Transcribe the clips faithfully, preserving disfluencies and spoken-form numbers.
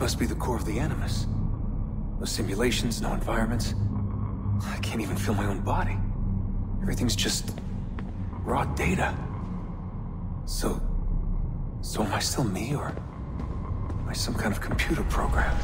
must be the core of the Animus. No simulations, no environments. I can't even feel my own body. Everything's just raw data. So... So am I still me, or am I some kind of computer program?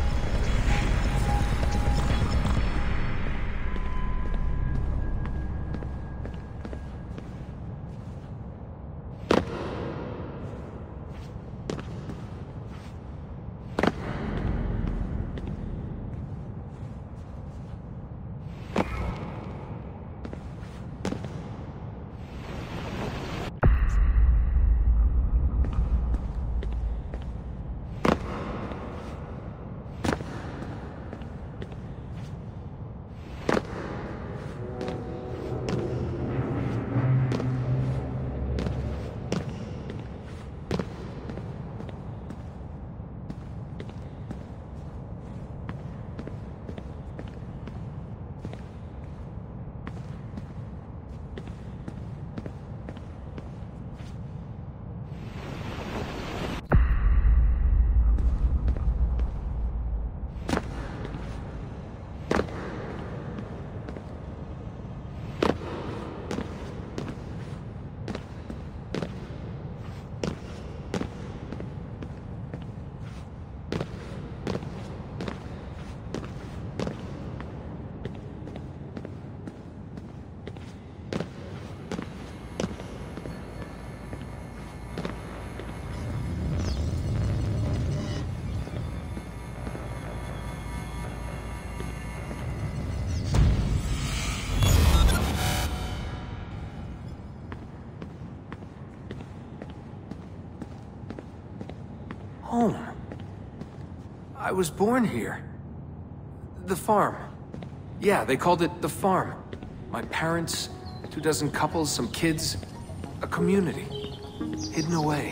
Home. I was born here. The farm. Yeah, they called it the farm. My parents, two dozen couples, some kids, a community. Hidden away.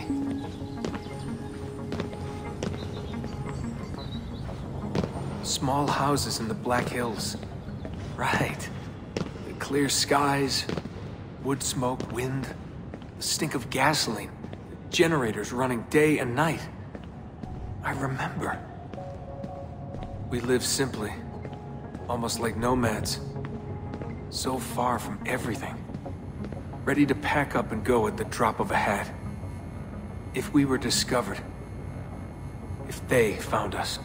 Small houses in the Black Hills. Right. The clear skies, wood smoke, wind, the stink of gasoline, generators running day and night. I remember. We lived simply, almost like nomads. So far from everything. Ready to pack up and go at the drop of a hat. If we were discovered. If they found us.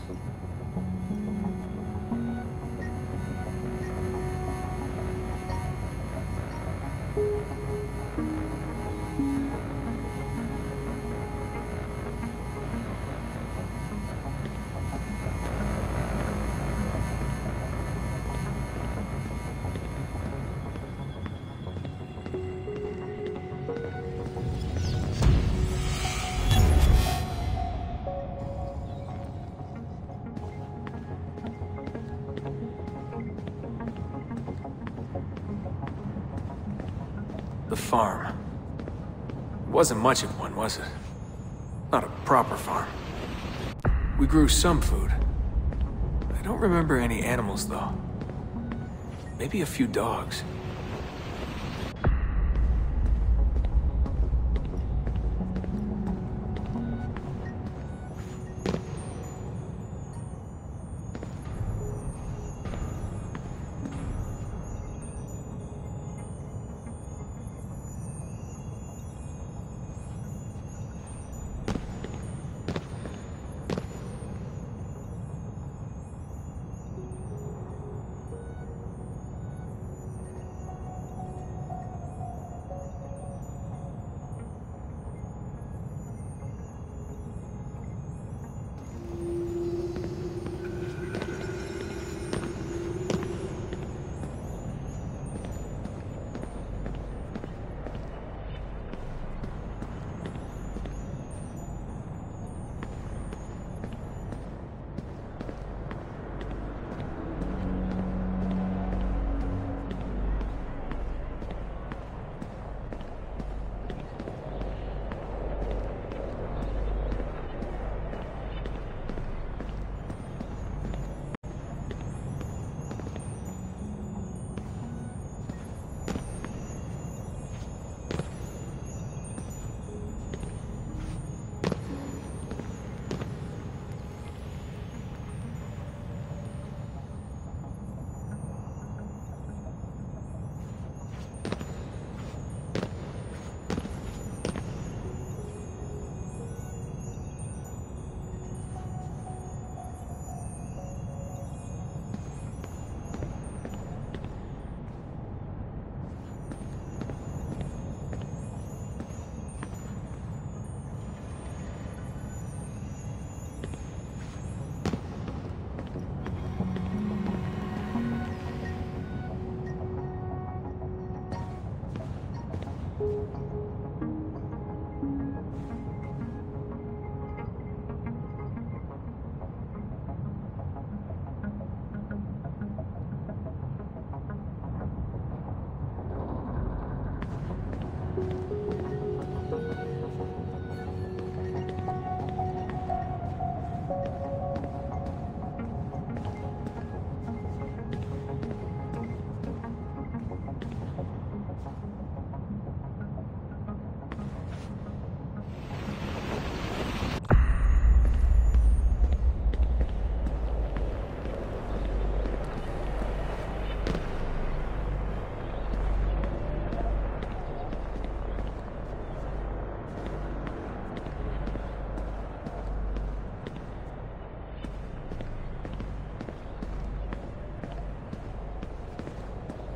The farm. It wasn't much of one, was it? Not a proper farm. We grew some food. I don't remember any animals, though. Maybe a few dogs.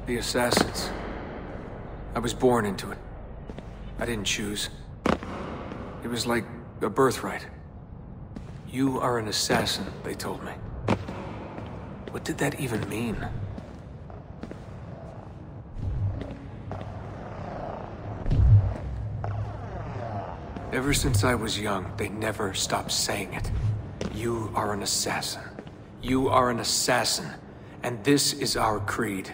The assassins. I was born into it. I didn't choose. It was like a birthright. You are an assassin, they told me. What did that even mean? Ever since I was young, they never stopped saying it. You are an assassin. You are an assassin. And this is our creed.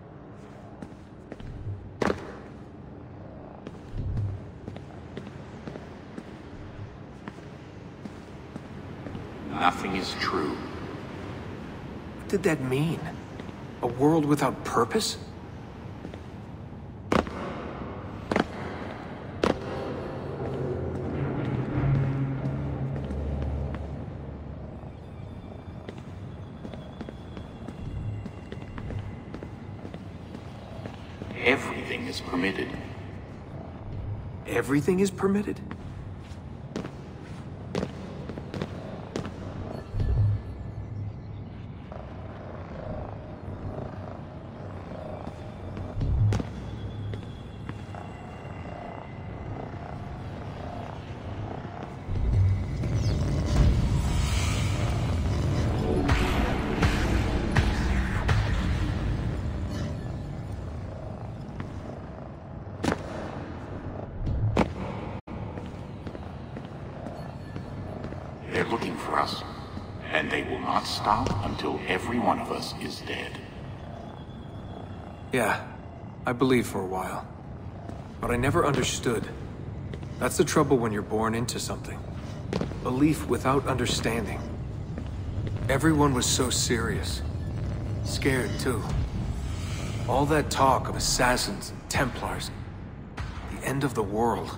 Nothing is true. What did that mean? A world without purpose? Everything is permitted. Everything is permitted? They're looking for us, and they will not stop until every one of us is dead. Yeah, I believed for a while. But I never understood. That's the trouble when you're born into something. Belief without understanding. Everyone was so serious. Scared, too. All that talk of assassins and Templars. The end of the world.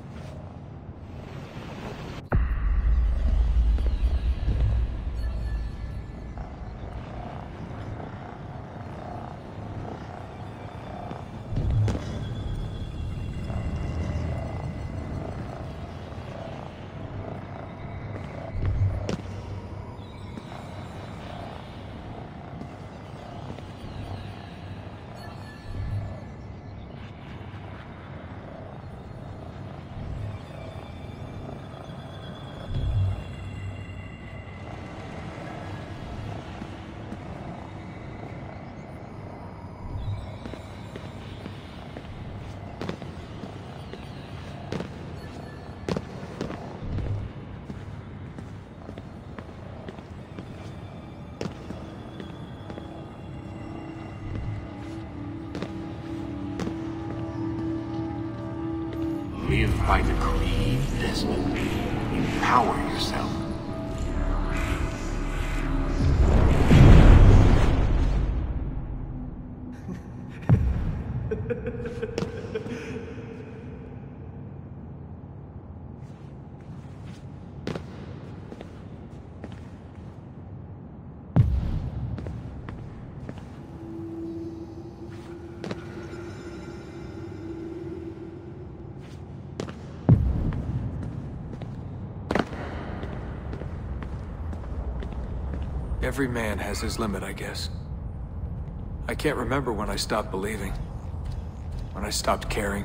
Live by the creed, Desmond. Empower yourself. Every man has his limit, I guess. I can't remember when I stopped believing. When I stopped caring.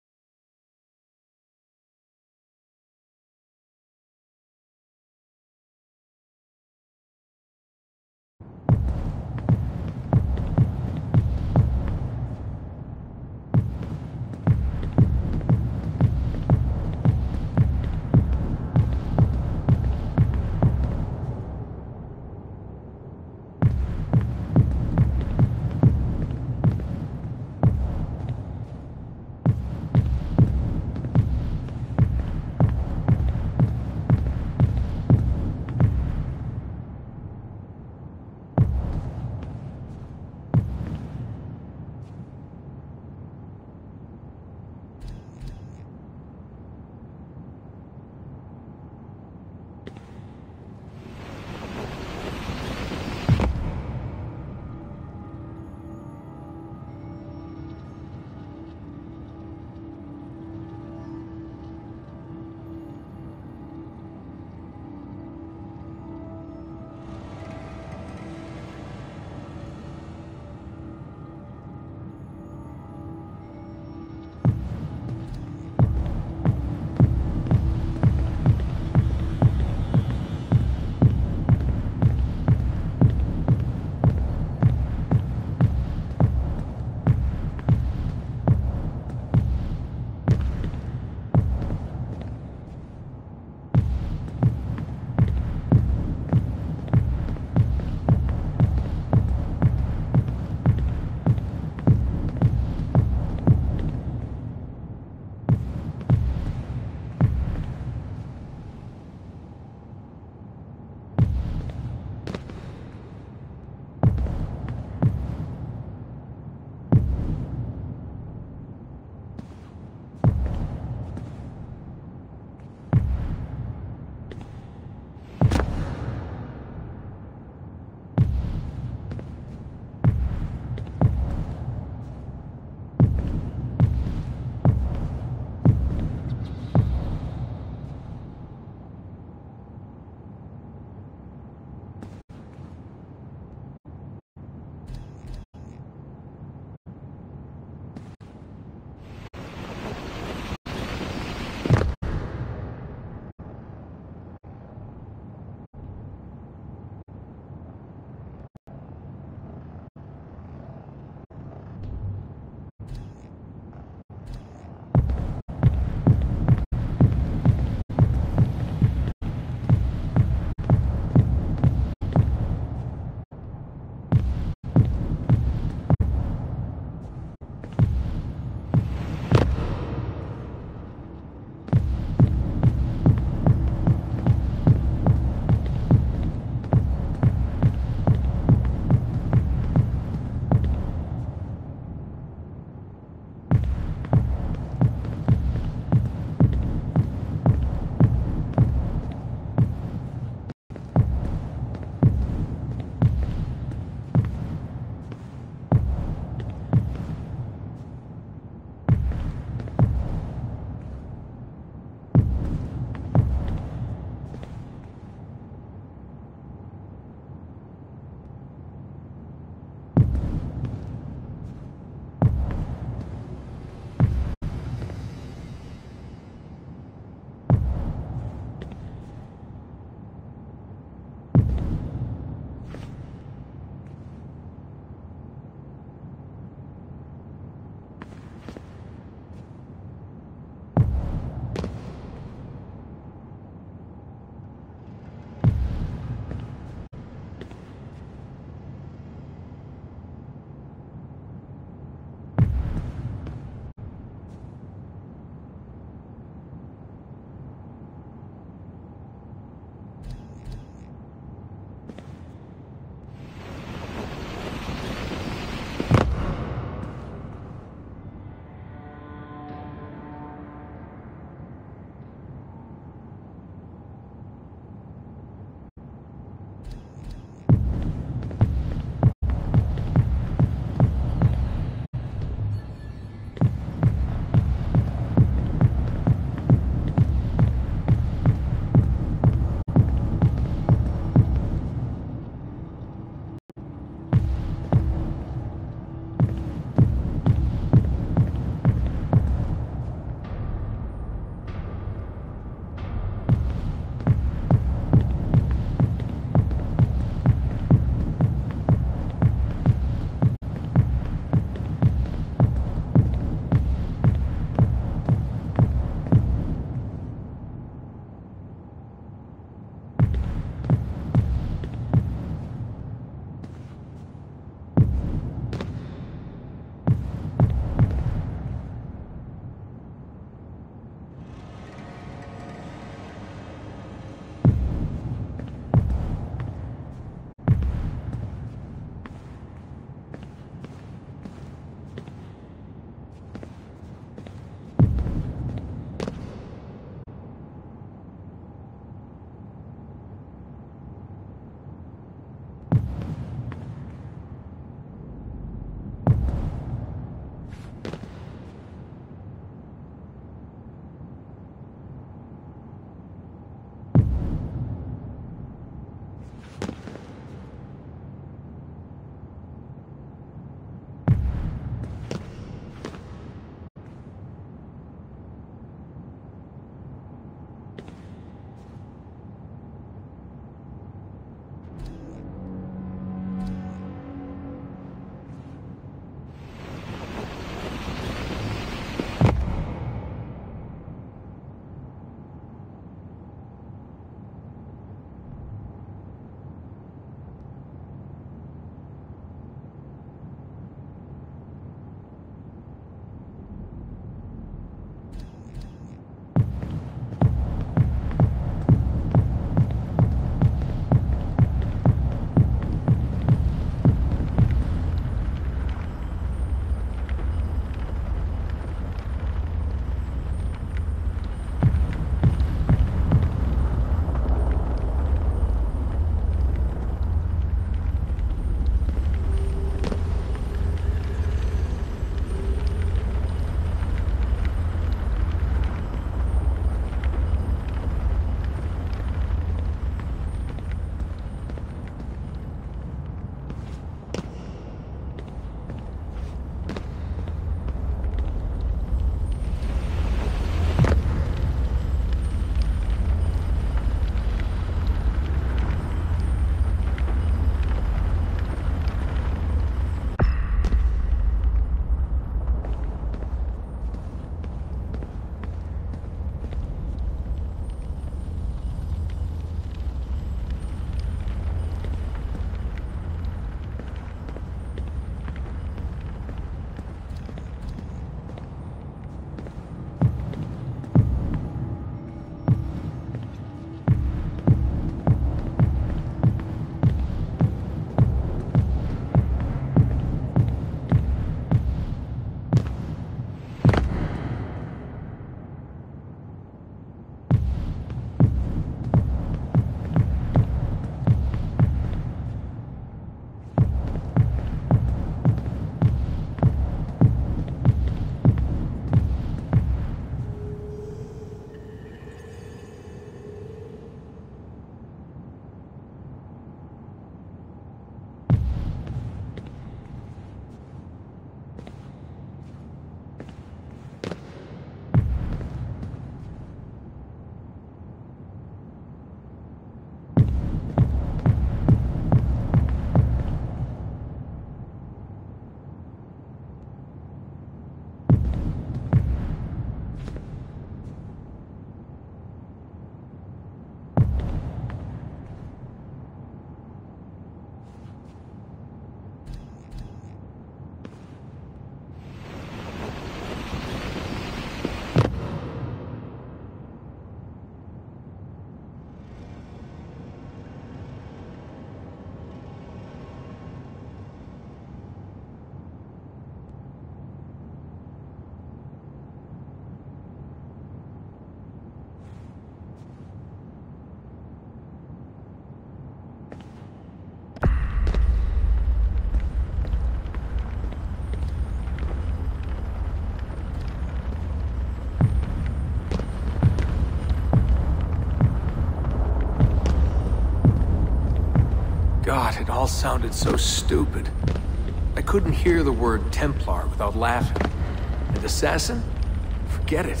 all sounded so stupid. I couldn't hear the word Templar without laughing. And assassin? Forget it.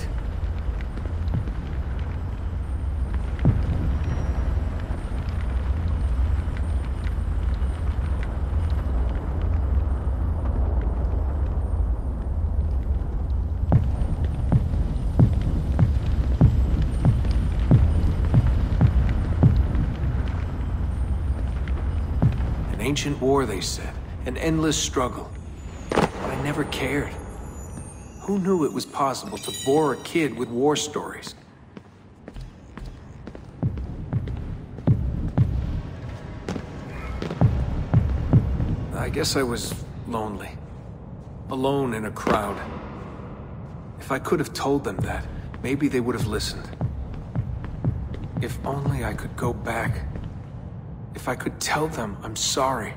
An ancient war, they said. An endless struggle. But I never cared. Who knew it was possible to bore a kid with war stories? I guess I was lonely. Alone in a crowd. If I could have told them that, maybe they would have listened. If only I could go back. If I could tell them I'm sorry.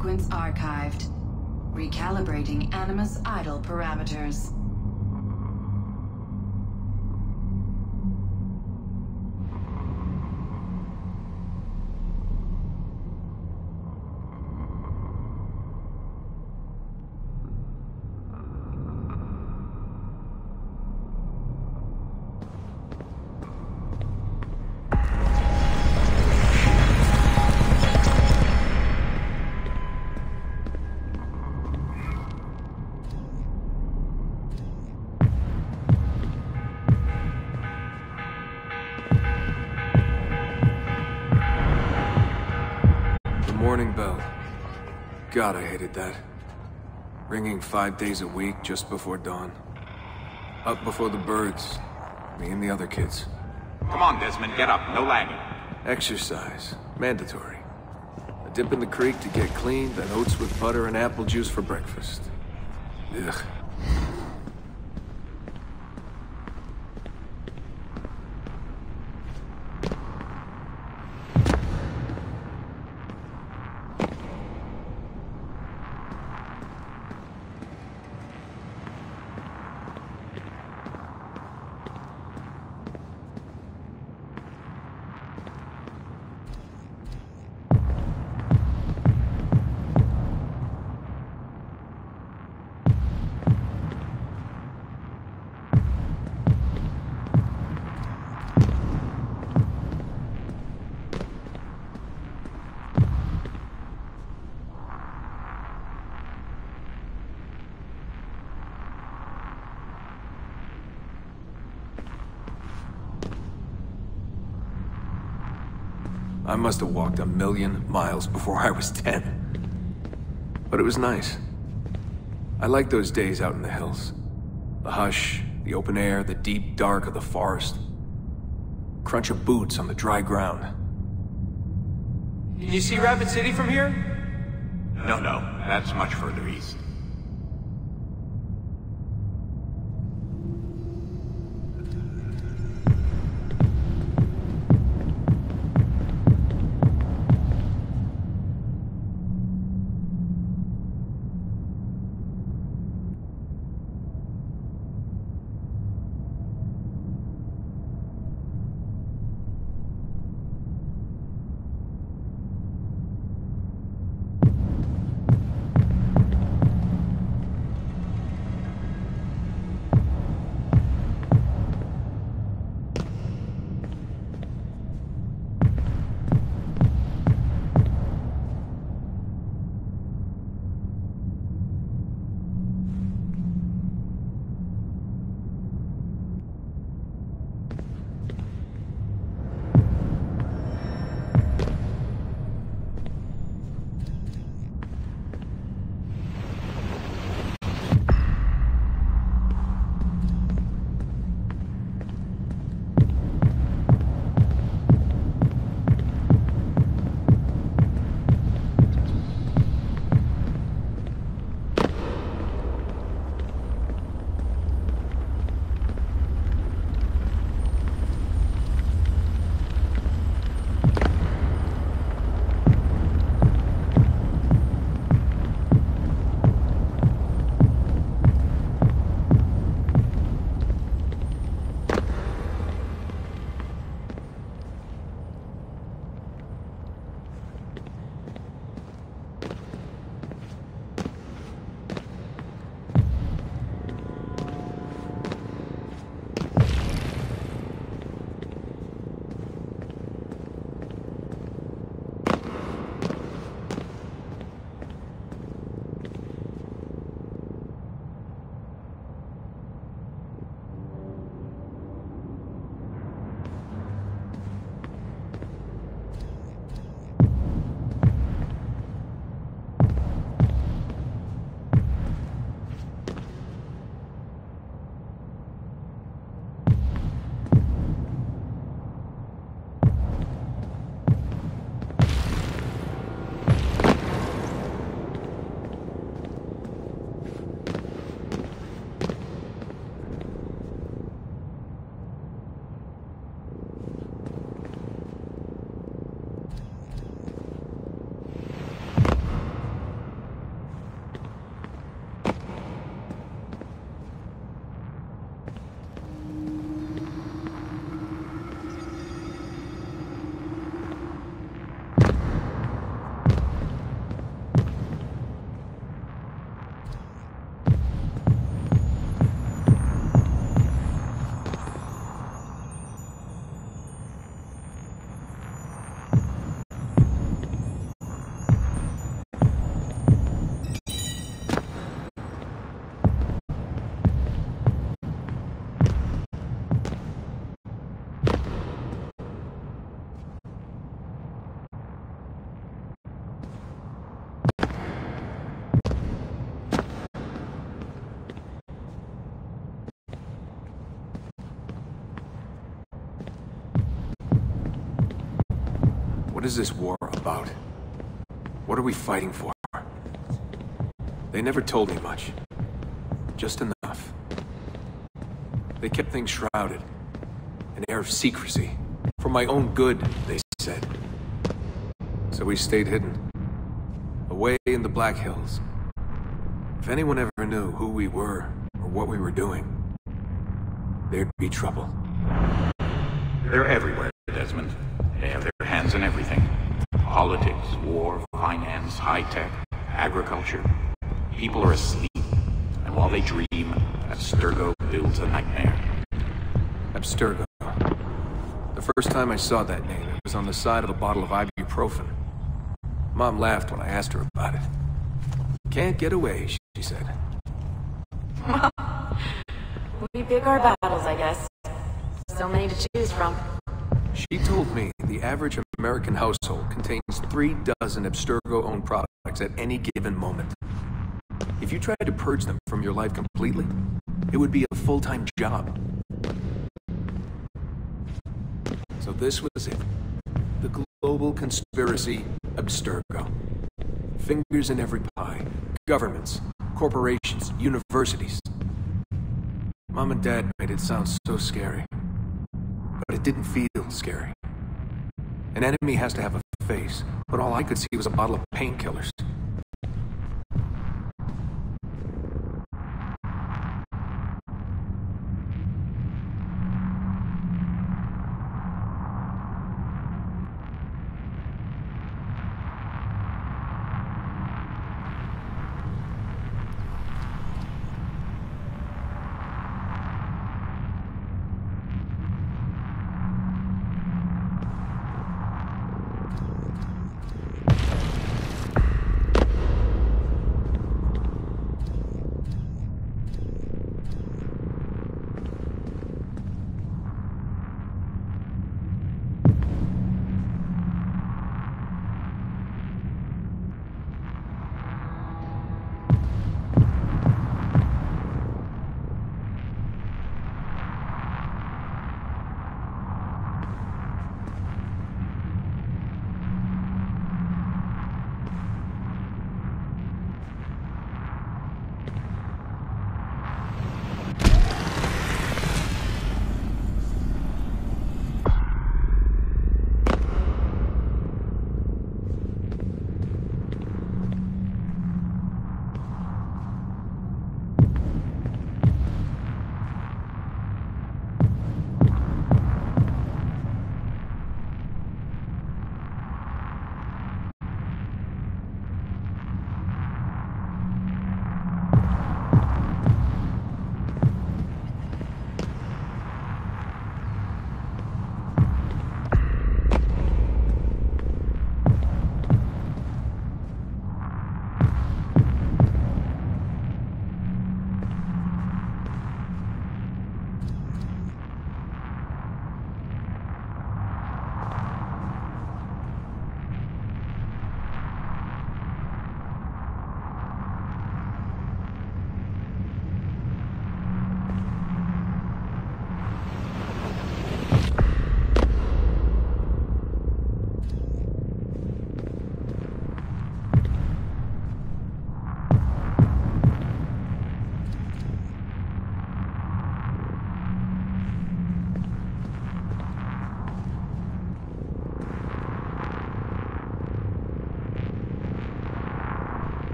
sequence archived. Recalibrating Animus idle parameters. Morning bell. God, I hated that. Ringing five days a week just before dawn. Up before the birds. Me and the other kids. Come on, Desmond, get up. No lagging. Exercise. Mandatory. A dip in the creek to get clean, then oats with butter and apple juice for breakfast. Ugh. I must have walked a million miles before I was ten. But it was nice. I liked those days out in the hills. The hush, the open air, the deep dark of the forest. Crunch of boots on the dry ground. Can you see Rapid City from here? No, no, that's much further east. What is this war about? What are we fighting for? They never told me much. Just enough. They kept things shrouded. An air of secrecy. For my own good, they said. So we stayed hidden. Away in the Black Hills. If anyone ever knew who we were, or what we were doing, there'd be trouble. They're everywhere, Desmond. They have their hands in everything. Politics, war, finance, high-tech, agriculture. People are asleep, and while they dream, Abstergo builds a nightmare. Abstergo. The first time I saw that name, it was on the side of a bottle of ibuprofen. Mom laughed when I asked her about it. Can't get away, she said. We pick our battles, I guess. So many to choose from. She told me the average American household contains three dozen Abstergo-owned products at any given moment. If you tried to purge them from your life completely, it would be a full-time job. So this was it. The global conspiracy, Abstergo. Fingers in every pie. Governments, corporations, universities. Mom and Dad made it sound so scary. But it didn't feel scary. An enemy has to have a face, but all I could see was a bottle of painkillers.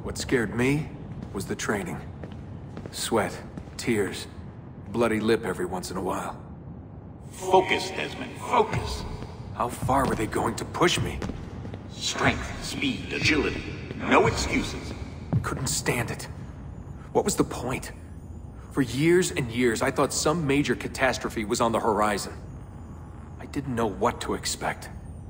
What scared me was the training. Sweat, tears, bloody lip every once in a while. Focus, Desmond, focus. How far were they going to push me? Strength, speed, agility. No excuses. Couldn't stand it. What was the point? For years and years, I thought some major catastrophe was on the horizon. I didn't know what to expect.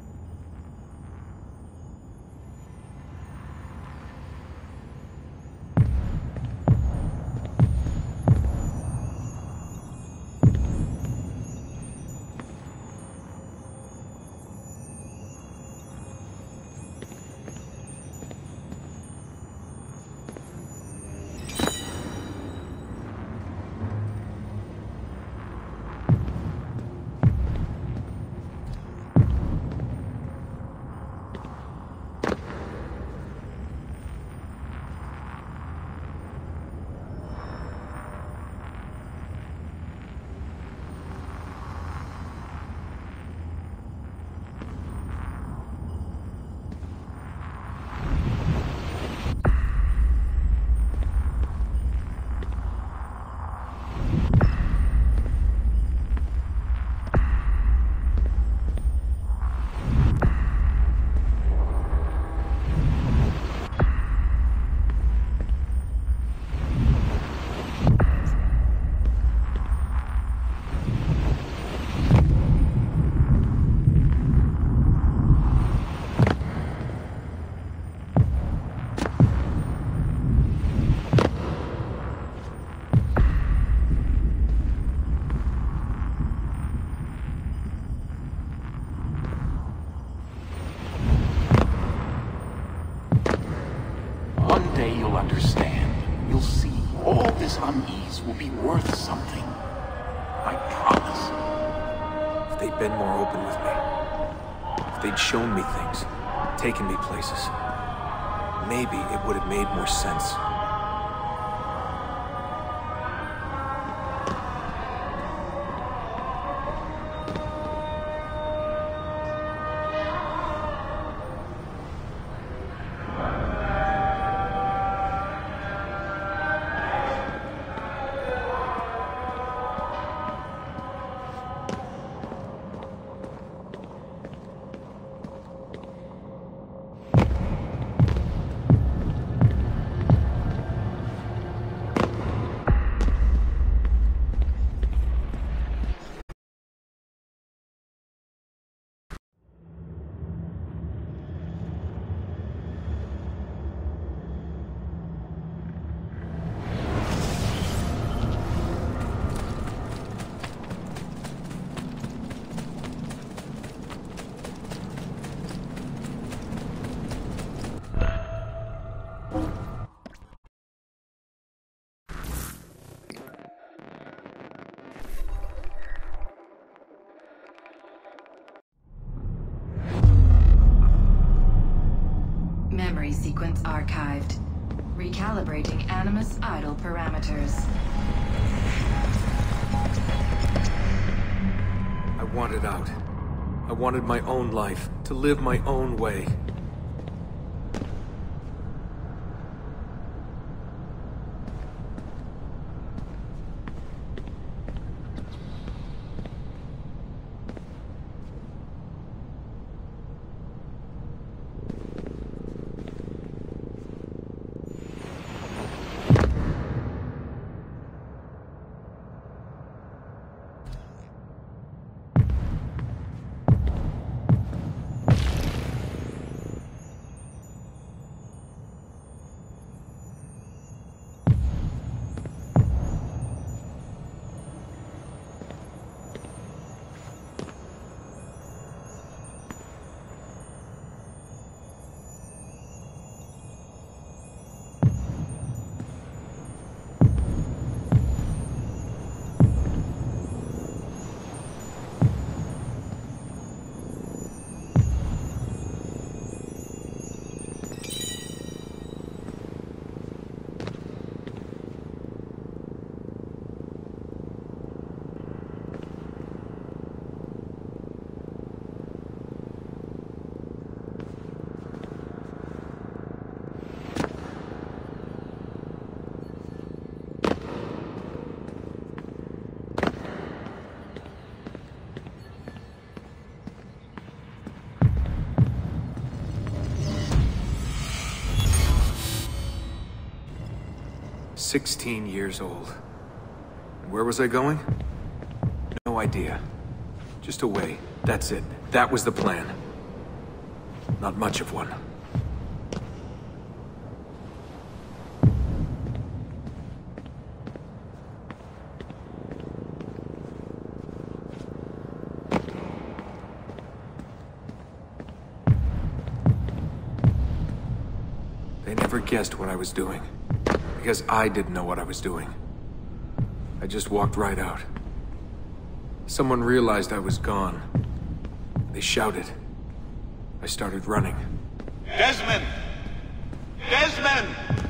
One day you'll understand. You'll see. All this unease will be worth something. I promise. If they'd been more open with me, if they'd shown me things, taken me places, maybe it would have made more sense. Memory sequence archived. Recalibrating Animus idle parameters. I wanted out. I wanted my own life, to live my own way. sixteen years old. And where was I going? No idea. Just away. That's it. That was the plan. Not much of one. They never guessed what I was doing, because I didn't know what I was doing. I just walked right out. Someone realized I was gone. They shouted. I started running. Desmond! Desmond!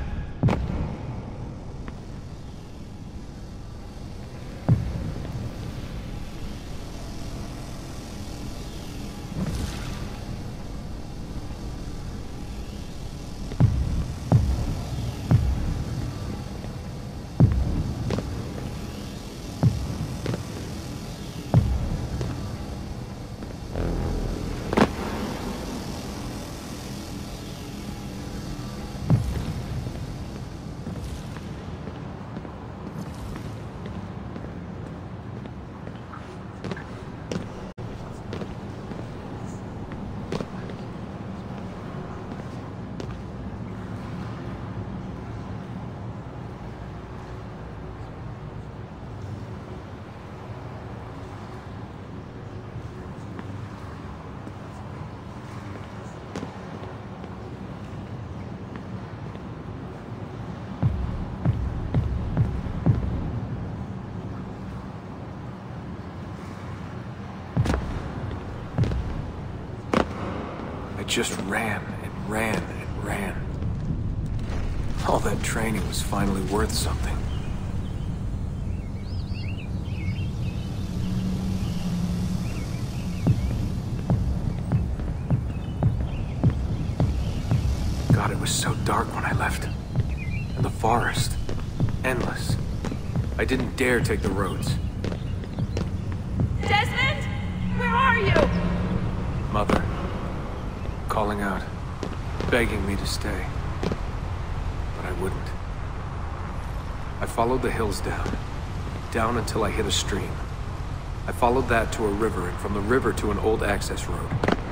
I just ran and ran and ran. All that training was finally worth something. God, it was so dark when I left. And the forest. Endless. I didn't dare take the roads. Desmond! Where are you? Mother. Calling out. Begging me to stay. But I wouldn't. I followed the hills down. Down until I hit a stream. I followed that to a river, and from the river to an old access road.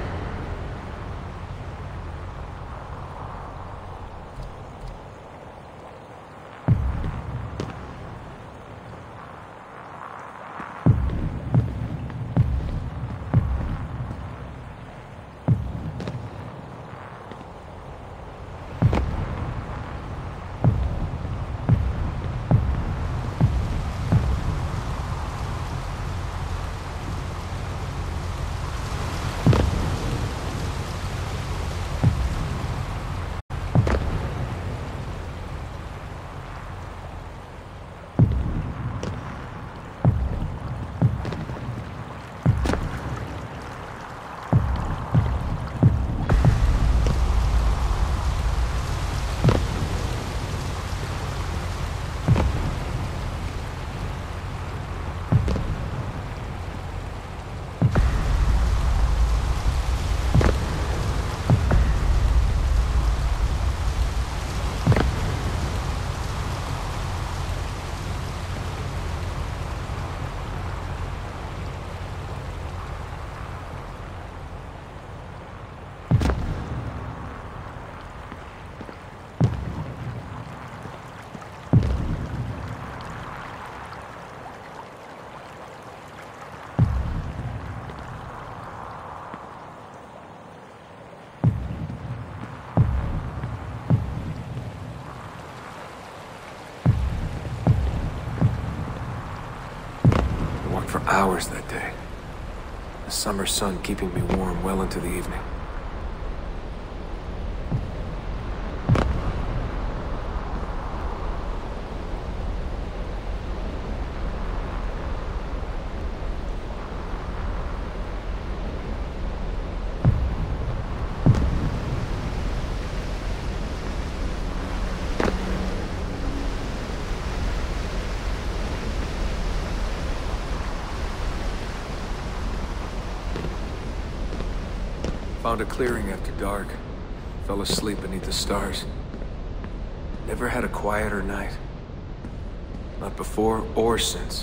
For hours that day. The summer sun keeping me warm well into the evening. Found a clearing after dark. Fell asleep beneath the stars. Never had a quieter night. Not before or since.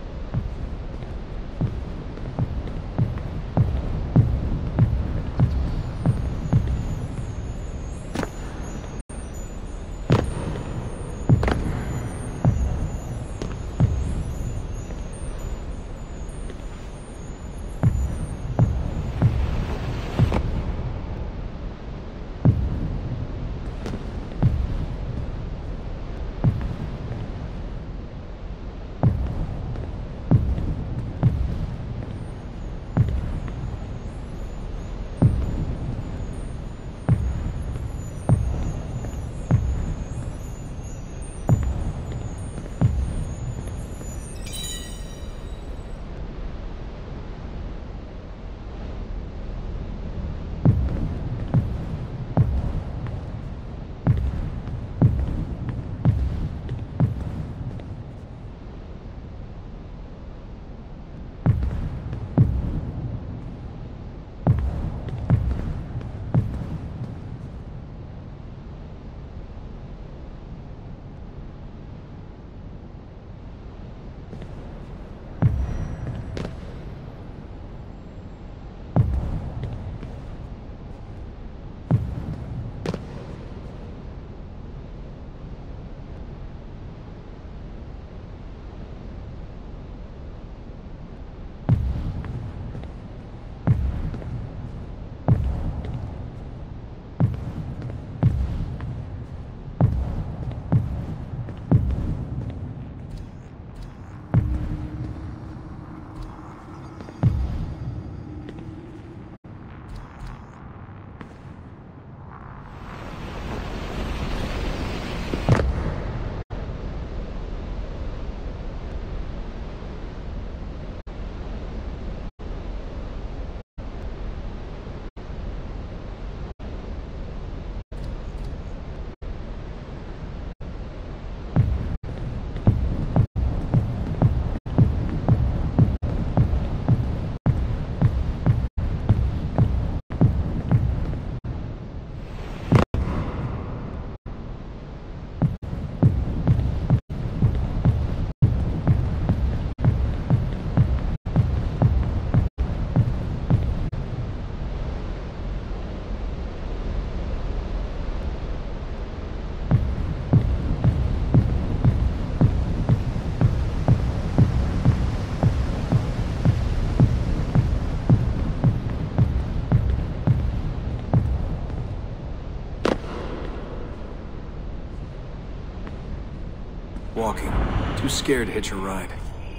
Walking. Too scared to hitch a ride.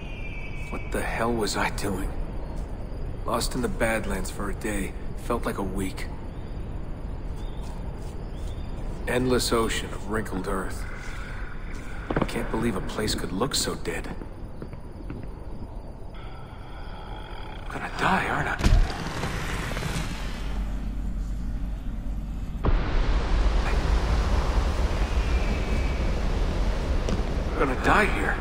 What the hell was I doing? Lost in the Badlands for a day. Felt like a week. Endless ocean of wrinkled earth. I can't believe a place could look so dead. I'm gonna die, aren't I? I'm gonna die here.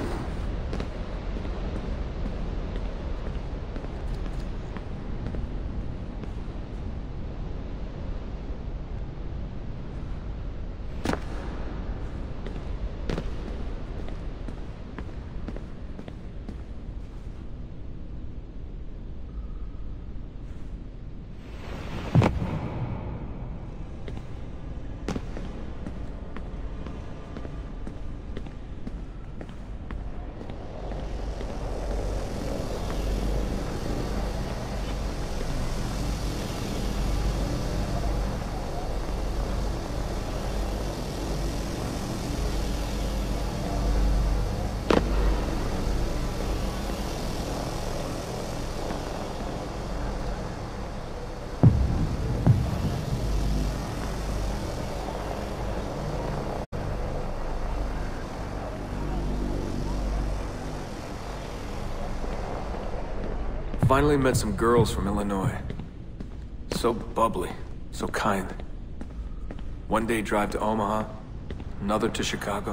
Finally met some girls from Illinois. So bubbly, so kind. One day drive to Omaha, another to Chicago.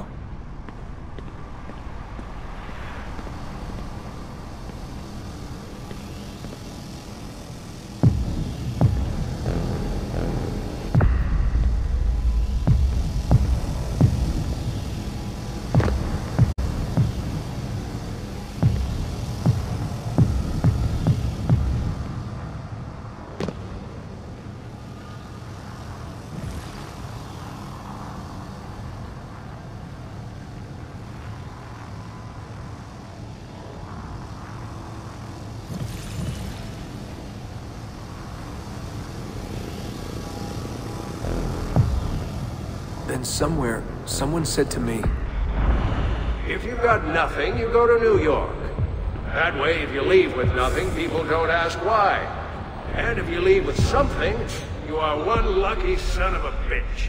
then somewhere, someone said to me, if you've got nothing, you go to New York. That way, if you leave with nothing, people don't ask why. And if you leave with something, you are one lucky son of a bitch.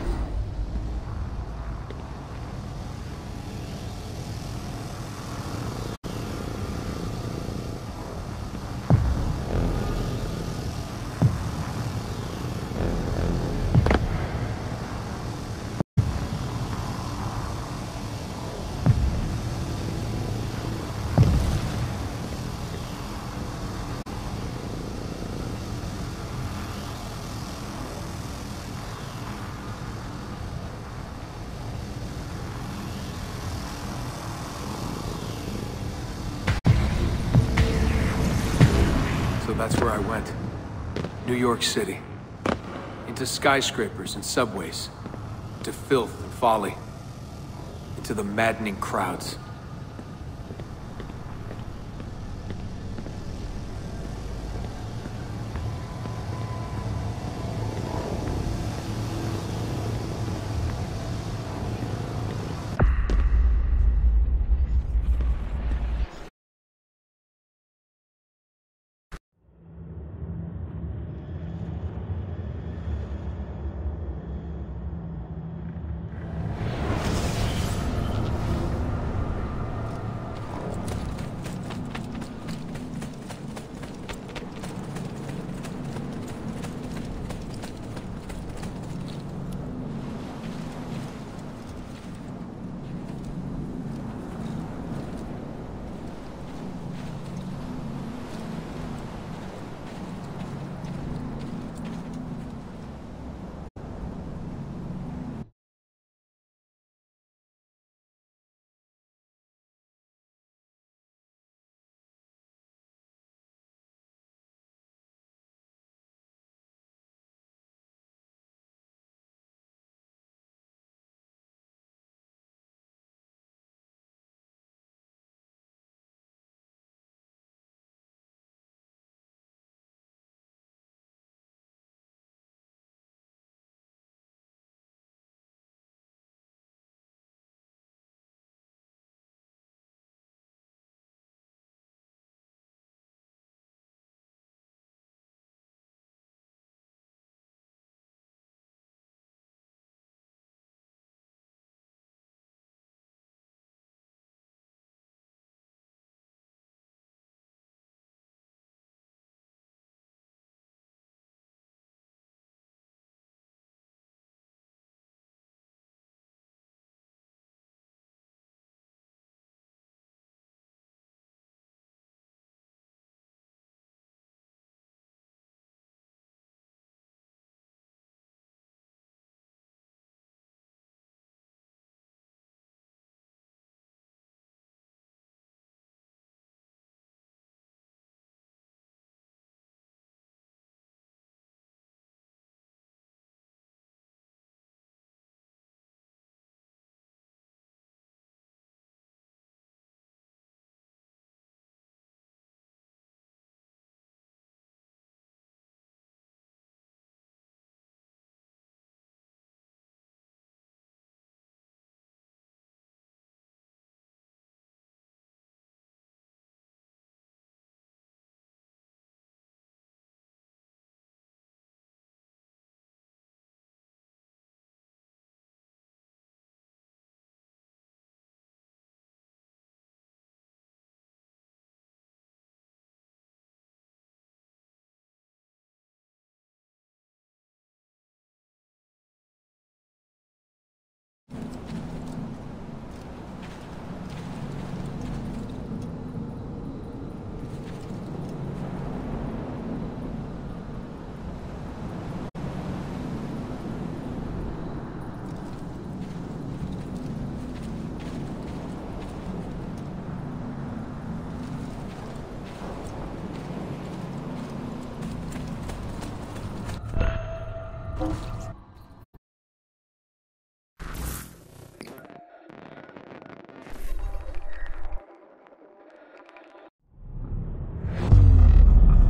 that's where I went. New York City. Into skyscrapers and subways. Into filth and folly. Into the maddening crowds.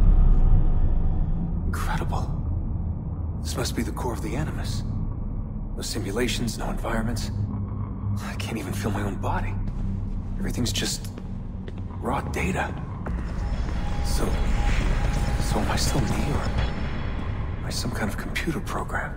This must be the core of the Animus. No simulations, no environments. I can't even feel my own body. Everything's just raw data. So, so am I still me, or am I some kind of computer program?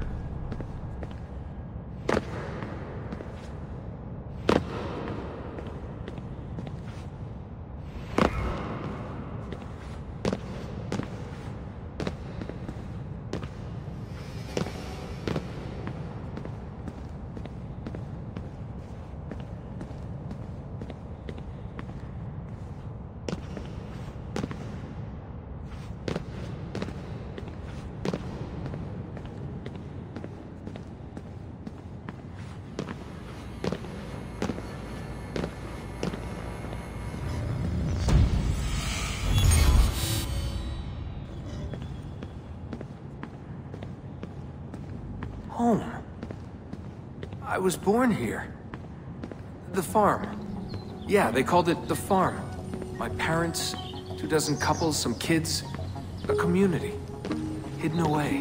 Home. I was born here. The farm. Yeah, they called it the farm. My parents, two dozen couples, some kids, a community. Hidden away.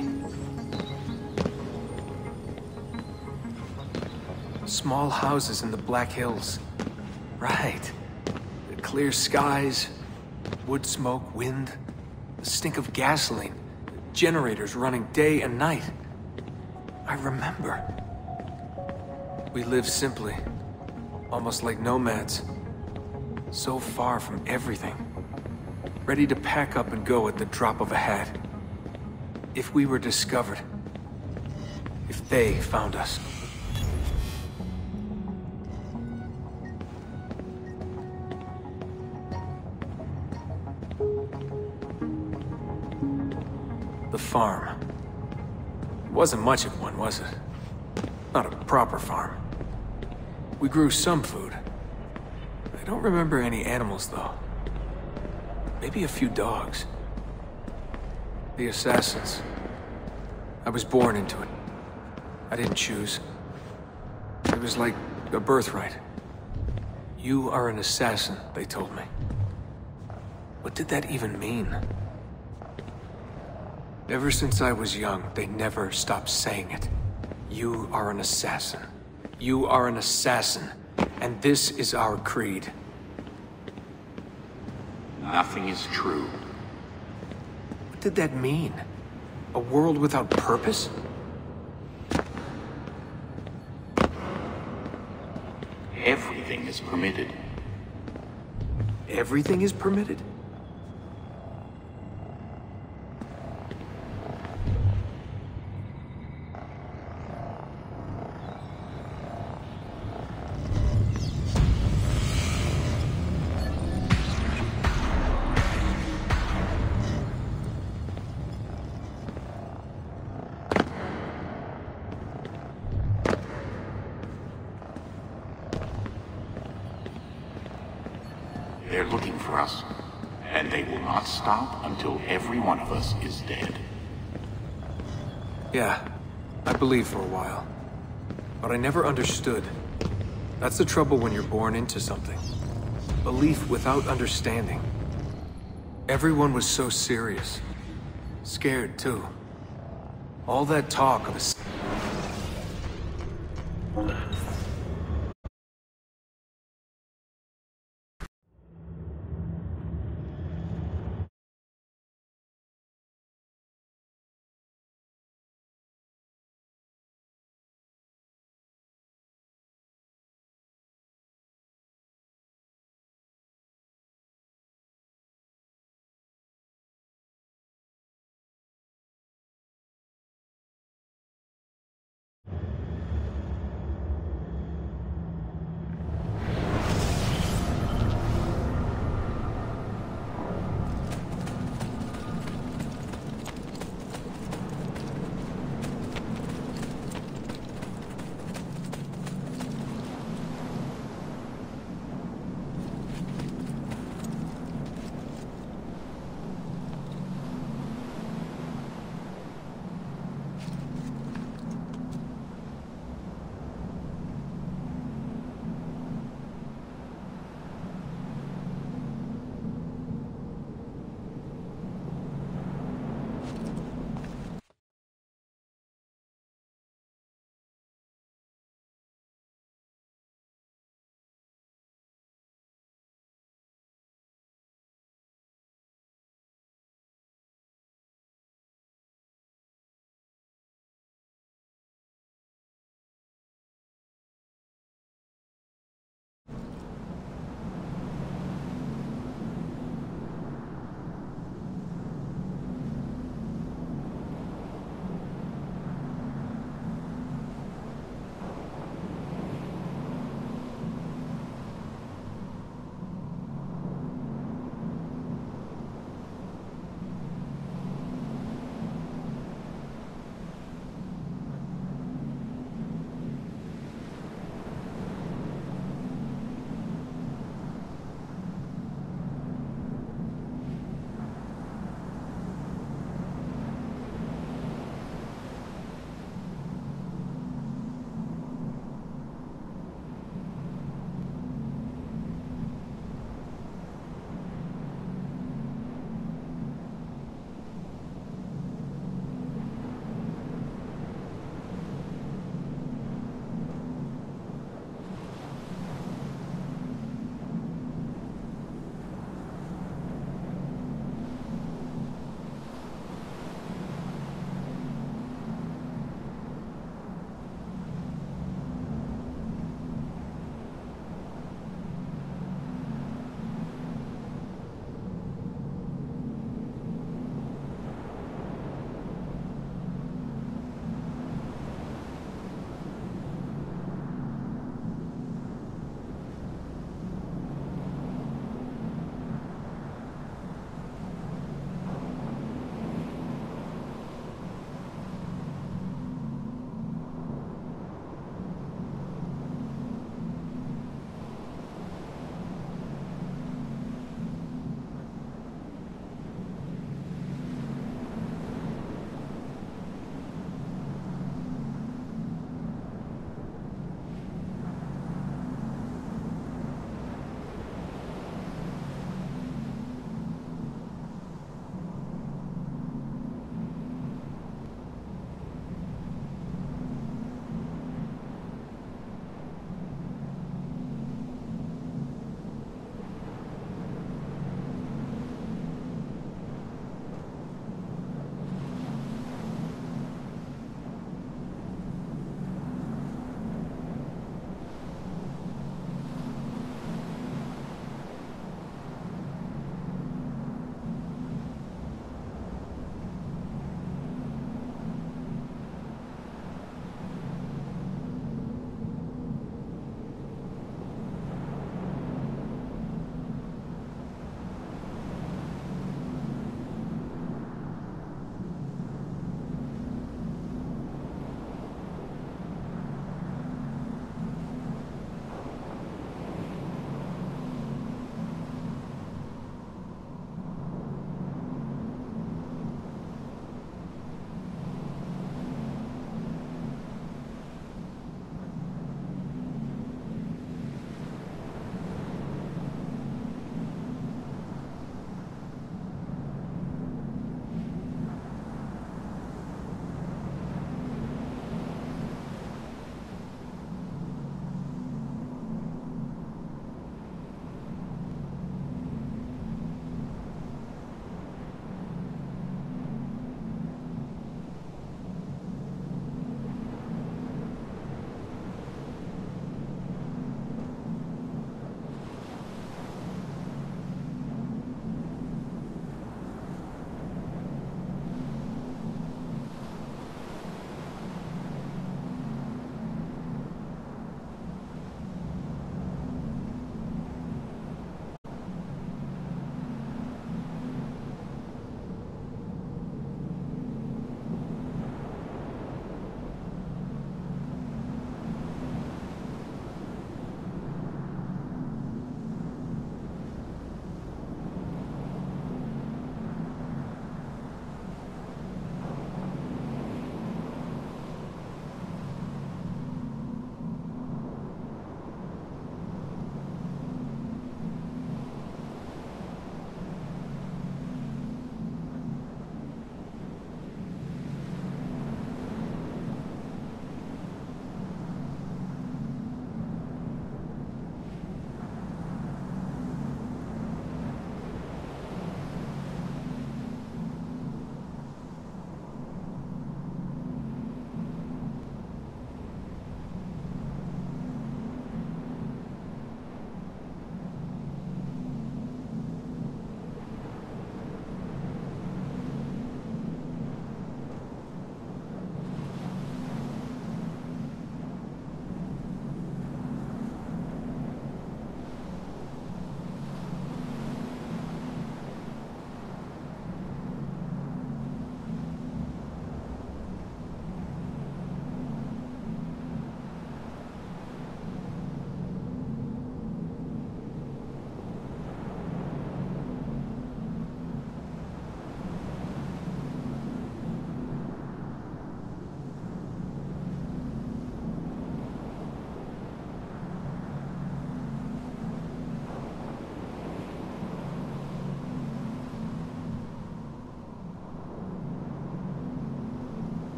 Small houses in the Black Hills. Right. The clear skies, wood smoke, wind, the stink of gasoline, generators running day and night. I remember. We lived simply, almost like nomads. So far from everything. Ready to pack up and go at the drop of a hat. If we were discovered. If they found us. The farm. Wasn't much of one, was it? Not a proper farm. We grew some food. I don't remember any animals, though. Maybe a few dogs. The assassins. I was born into it. I didn't choose. It was like a birthright. You are an assassin, they told me. What did that even mean? Ever since I was young, they never stopped saying it. You are an assassin. You are an assassin. And this is our creed. Nothing is true. What did that mean? A world without purpose? Everything is permitted. Everything is permitted? They're looking for us, and they will not stop until every one of us is dead. Yeah, I believed for a while. But I never understood. That's the trouble when you're born into something. Belief without understanding. Everyone was so serious. Scared, too. All that talk of a...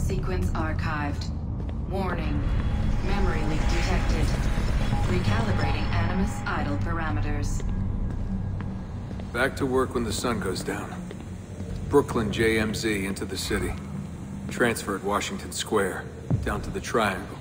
sequence archived. Warning. Memory leak detected. Recalibrating Animus idle parameters. Back to work when the sun goes down. Brooklyn J M Z into the city. Transfer at Washington Square, down to the Triangle.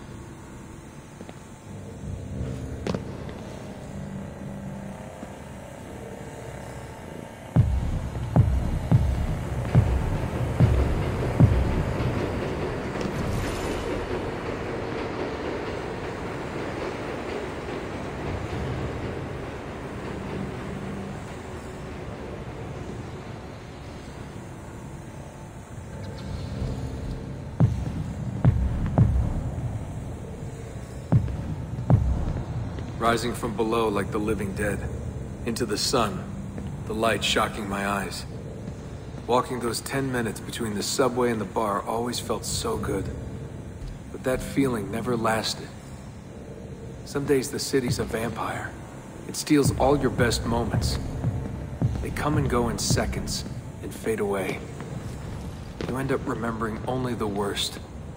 Rising from below like the living dead. Into the sun, the light shocking my eyes. Walking those ten minutes between the subway and the bar always felt so good. But that feeling never lasted. Some days the city's a vampire. It steals all your best moments. They come and go in seconds, and fade away. You end up remembering only the worst.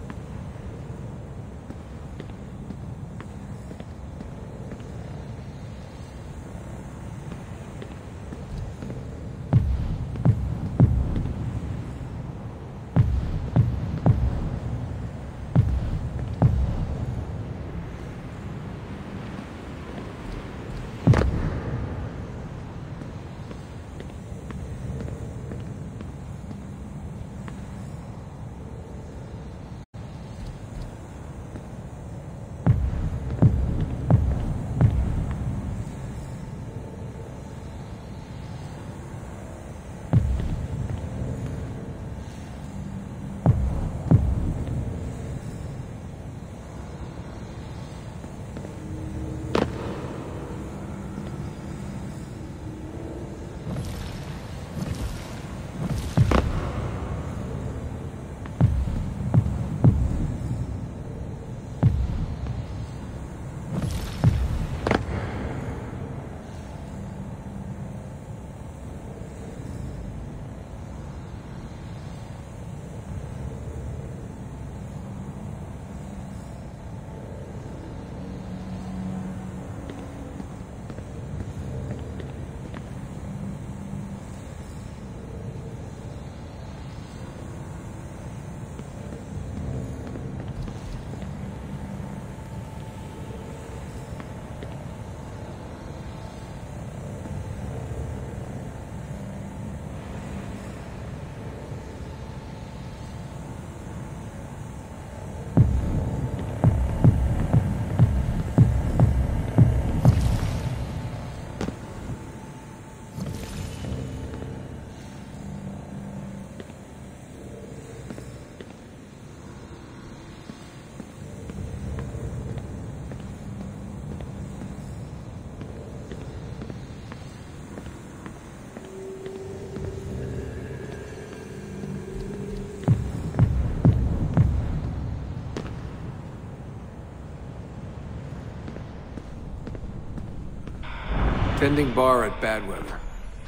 Tending bar at Badweather.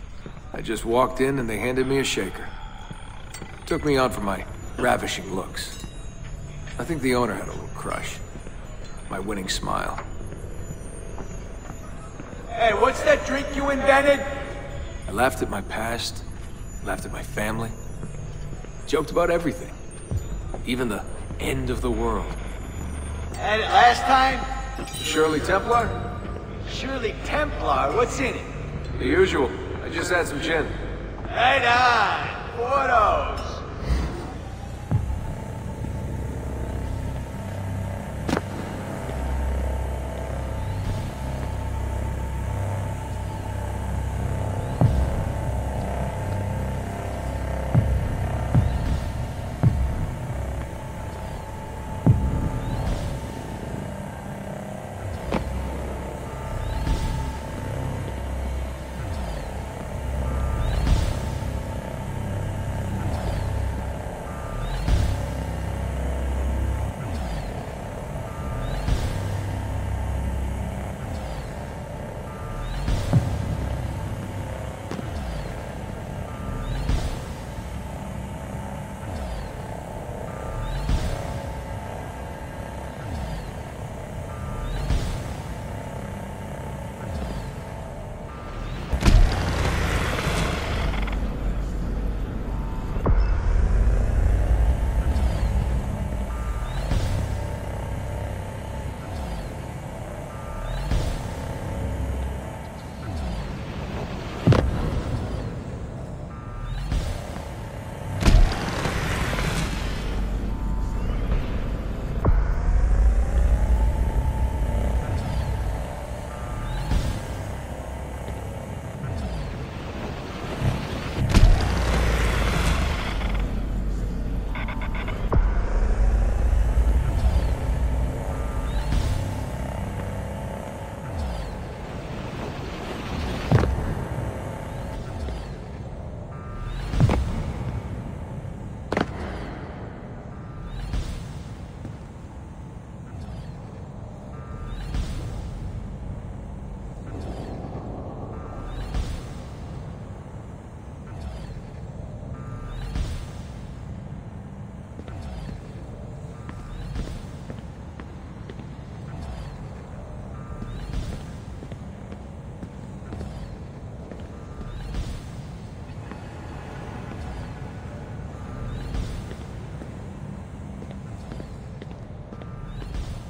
I just walked in and they handed me a shaker. Took me on for my ravishing looks. I think the owner had a little crush. My winning smile. Hey, what's that drink you invented? I laughed at my past, laughed at my family, joked about everything. Even the end of the world. Had it last time? Shirley Templar? Shirley Templar, what's in it? The usual. I just had some gin. Right on. Photos.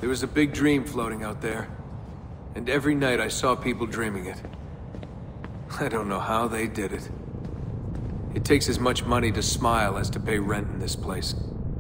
There was a big dream floating out there. And every night I saw people dreaming it. I don't know how they did it. It takes as much money to smile as to pay rent in this place.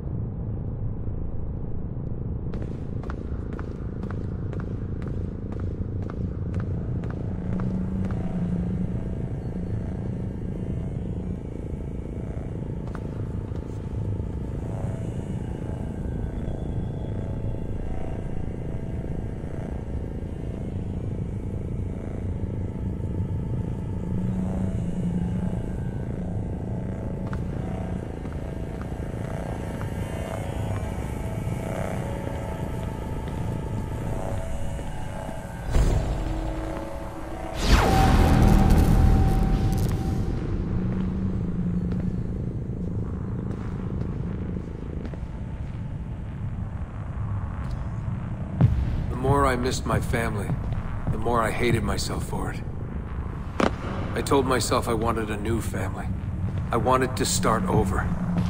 The more I missed my family, the more I hated myself for it. I told myself I wanted a new family. I wanted to start over.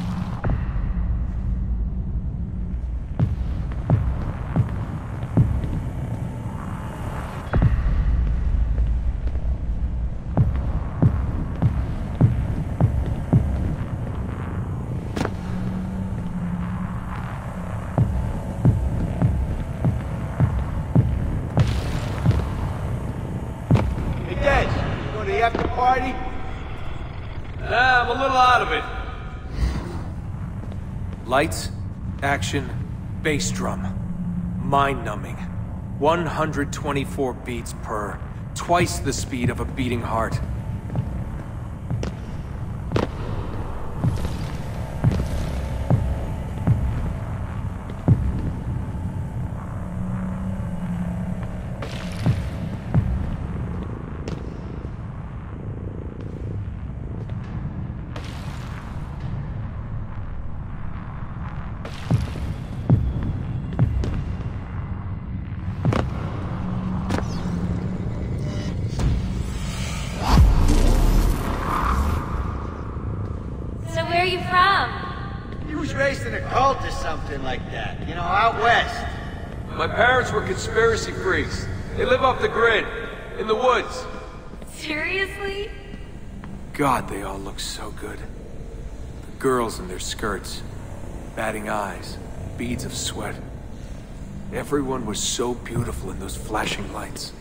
After party? Nah, I'm a little out of it. Lights, action, bass drum. Mind-numbing. one hundred twenty-four beats per. Twice the speed of a beating heart. Where are you from? He was raised in a cult or something like that. You know, out west. My parents were conspiracy freaks. They live off the grid, in the woods. Seriously? God, they all look so good. The girls in their skirts, batting eyes, beads of sweat. Everyone was so beautiful in those flashing lights.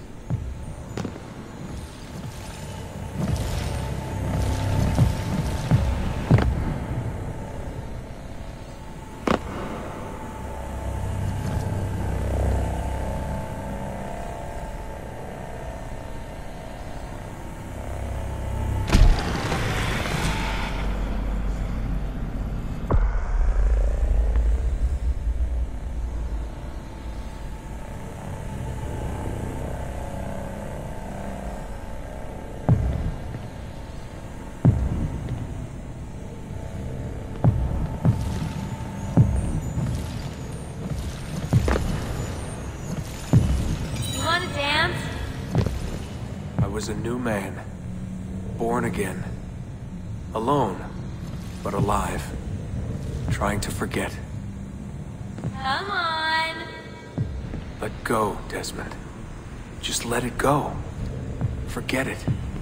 I was a new man, born again, alone, but alive, trying to forget. Come on. Let go, Desmond. Just let it go. Forget it.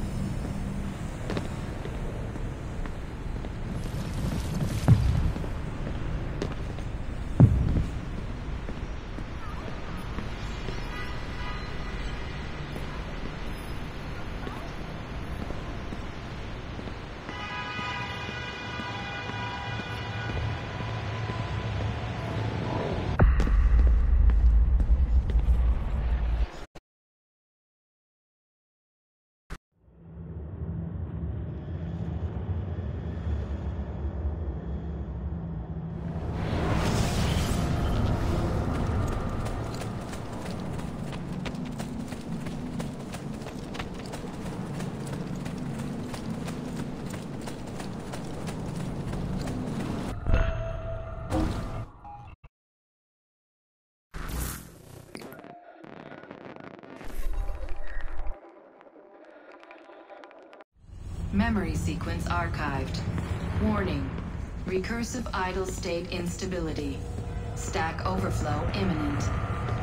Memory sequence archived. Warning. Recursive idle state instability. Stack overflow imminent.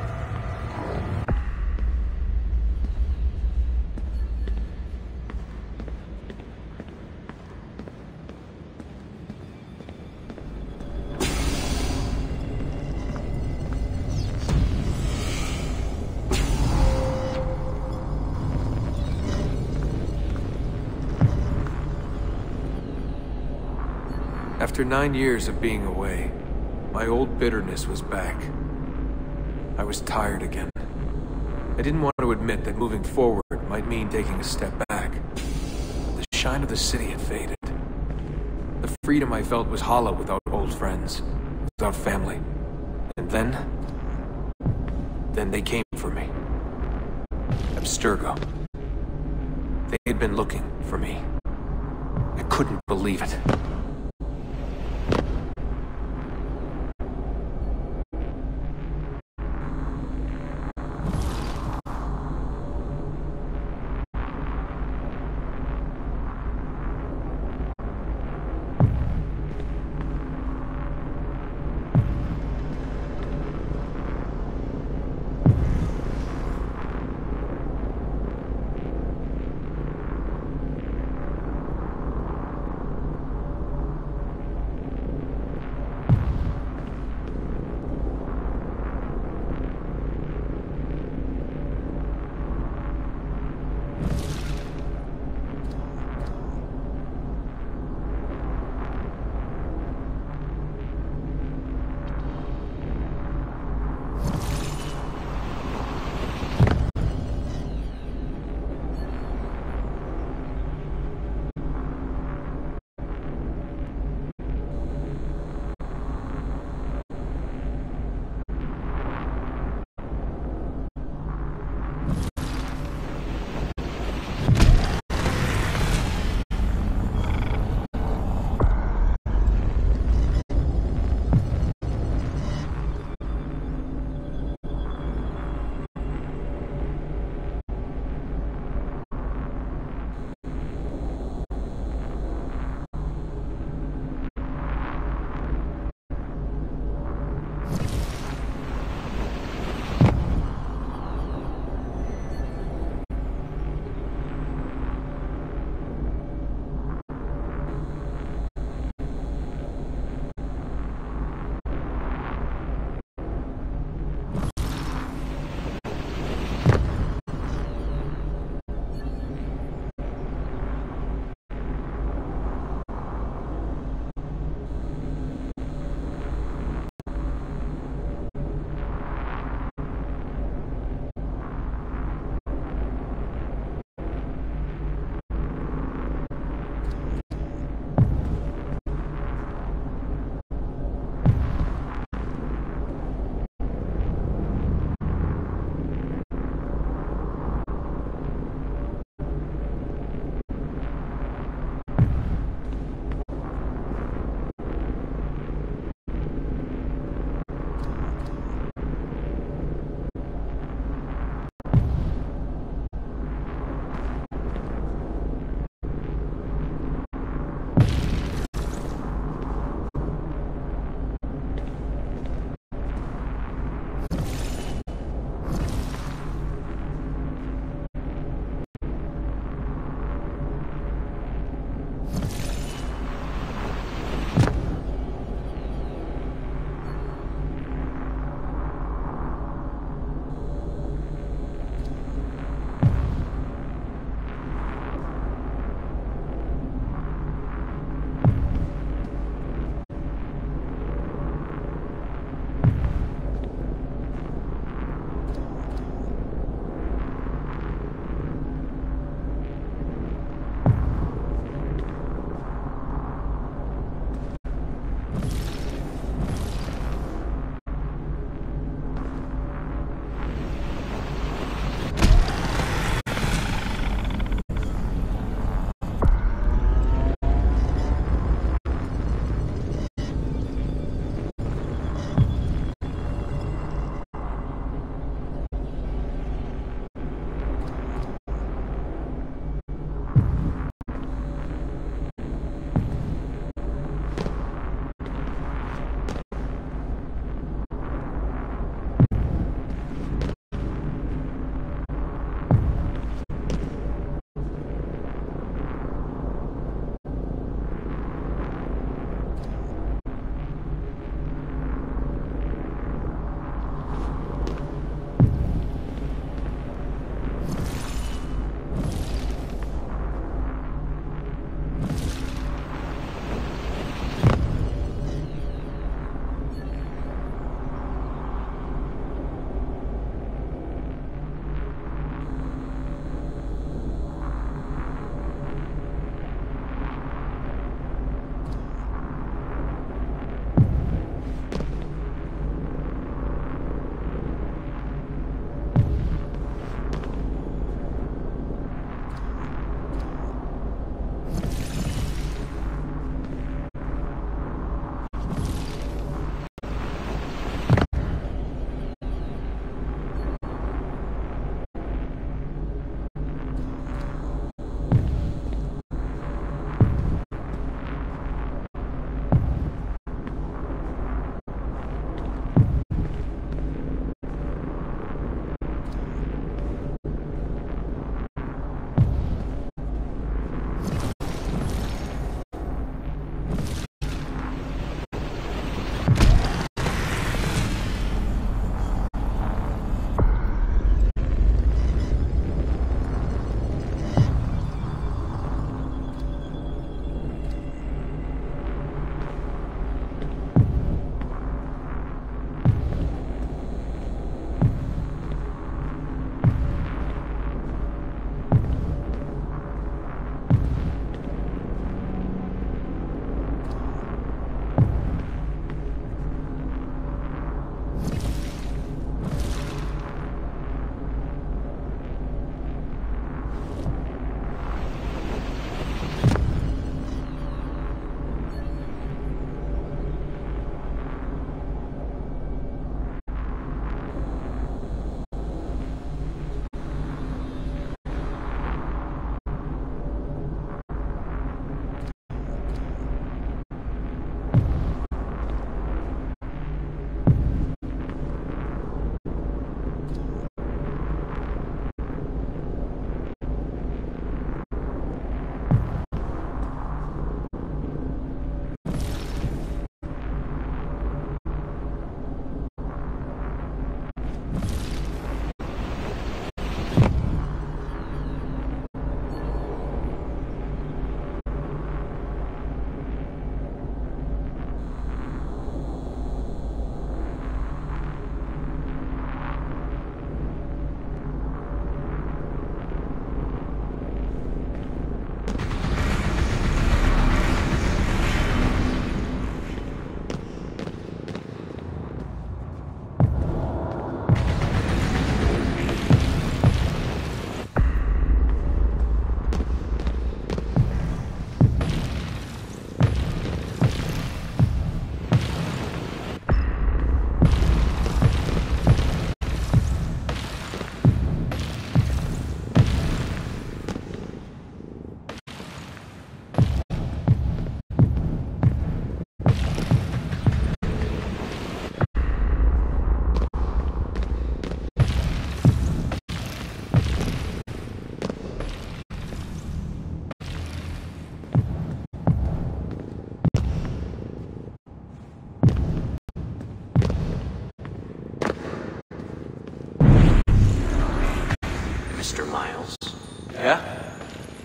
After nine years of being away, my old bitterness was back. I was tired again. I didn't want to admit that moving forward might mean taking a step back. The shine of the city had faded. The freedom I felt was hollow without old friends, without family. And then... Then they came for me. Abstergo. They had been looking for me. I couldn't believe it.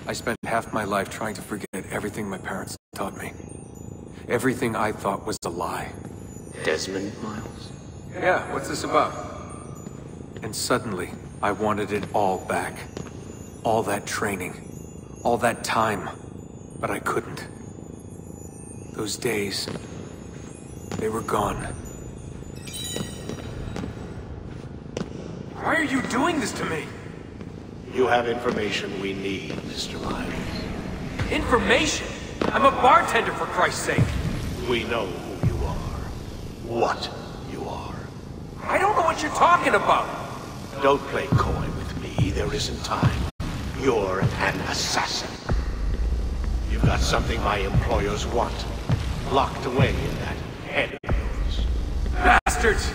I spent half my life trying to forget everything my parents taught me. Everything I thought was a lie. Desmond Miles? Yeah, what's this about? And suddenly, I wanted it all back. All that training. All that time. But I couldn't. Those days, they were gone. Why are you doing this to me? You have information we need, Mister Miles. Information? I'm a bartender, for Christ's sake. We know who you are. What you are. I don't know what you're talking about. Don't play coy with me. There isn't time. You're an assassin. You've got something my employers want. Locked away in that head of yours. Bastards!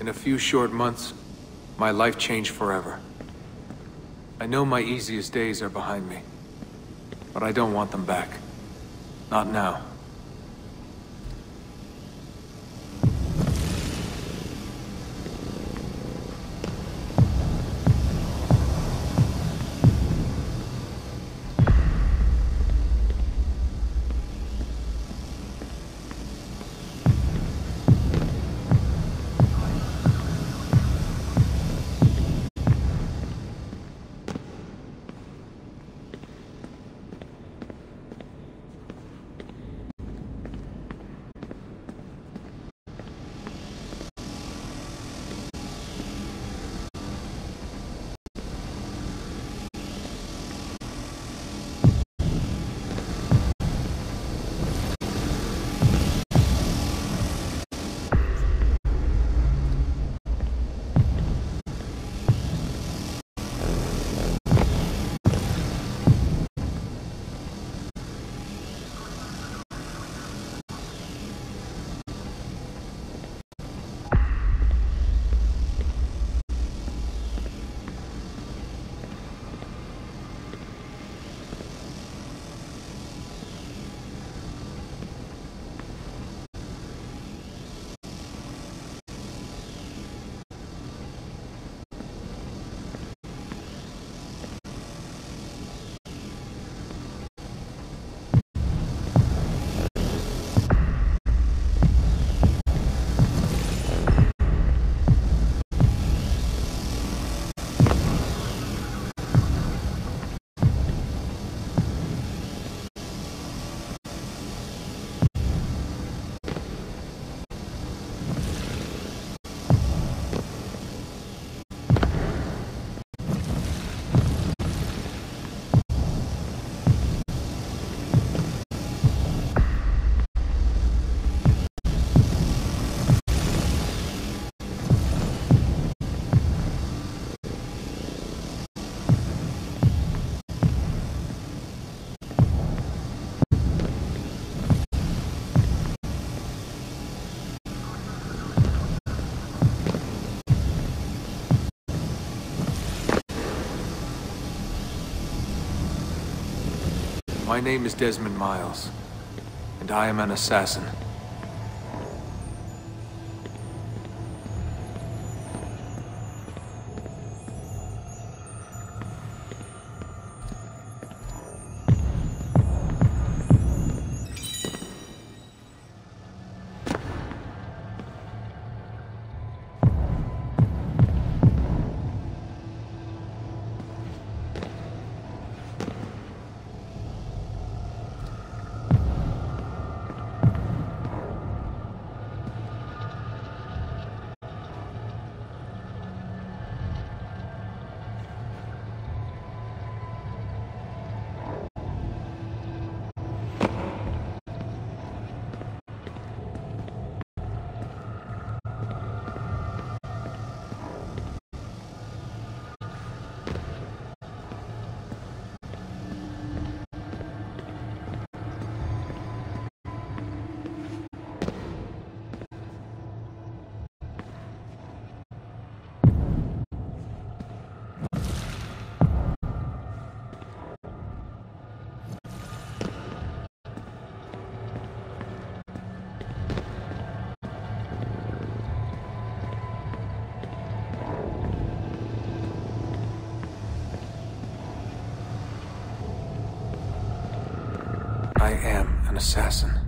In a few short months, my life changed forever. I know my easiest days are behind me, but I don't want them back. Not now. My name is Desmond Miles, and I am an assassin. I am an assassin.